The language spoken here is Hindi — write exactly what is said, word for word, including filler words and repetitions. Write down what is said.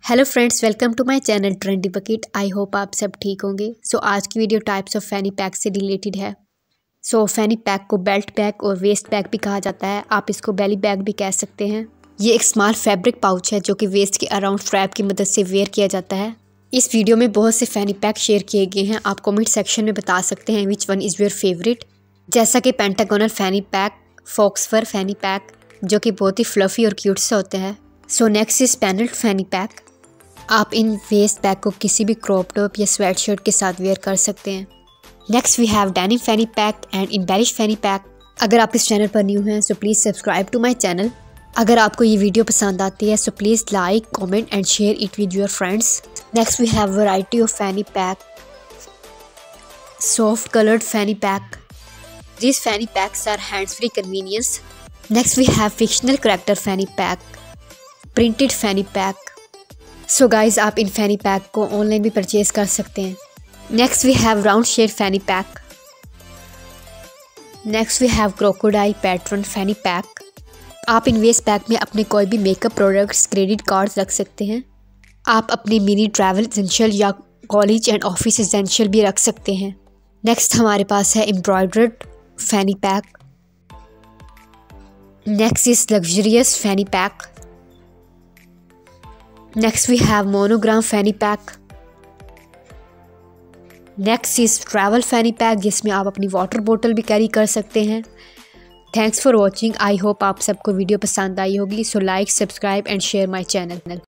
Hello friends, welcome to my channel trendy bucket. I hope आप सब ठीक होंगे। सो so, आज की video types of fanny pack से रिलेटेड है। सो so, फैनी पैक को बेल्ट पैक और वेस्ट पैक भी कहा जाता है। आप इसको बेली बैग भी कह सकते हैं। ये एक स्मॉल फैब्रिक पाउच है जो कि वेस्ट के अराउंड स्ट्रैप की मदद से वेयर किया जाता है। इस वीडियो में बहुत से फैनी पैक शेयर किए गए हैं। आप कॉमेंट सेक्शन में बता सकते हैं which one is your favourite, जैसा कि pentagonal fanny pack, faux fur fanny pack जो कि बहुत ही फ्लफ़ी और क्यूट से होते हैं। So next is panelled fanny pack. आप इन वेस्ट पैक को किसी भी क्रॉप टॉप या स्वेट शर्ट के साथ वेयर कर सकते हैं। Next we have denim fanny pack and embellish fanny pack. अगर आप इस चैनल पर न्यू हैं so please subscribe to my channel. अगर आपको ये वीडियो पसंद आती है so please like, comment and share it with your friends. Next we have variety of fanny pack, soft coloured fanny pack. These fanny packs are hands-free convenience. Next we have fictional character fanny pack, printed fanny pack. So guys, आप इन फैनी पैक को ऑनलाइन भी परचेज कर सकते हैं। Next we have round shape fanny pack. Next we have crocodile pattern fanny pack. आप इन वेस्ट पैक में अपने कोई भी मेकअप प्रोडक्ट्स, क्रेडिट कार्ड्स रख सकते हैं। आप अपने मिनी ट्रैवल एसेंशियल या कॉलेज एंड ऑफिस एसेंशियल भी रख सकते हैं। नेक्स्ट हमारे पास है embroidered fanny pack. Next is luxurious fanny pack. Next we have monogram fanny pack. Next is travel fanny pack जिसमें आप अपनी वाटर बोतल भी कैरी कर सकते हैं। Thanks for watching. I hope आप सबको वीडियो पसंद आई होगी। So like, subscribe and share my channel.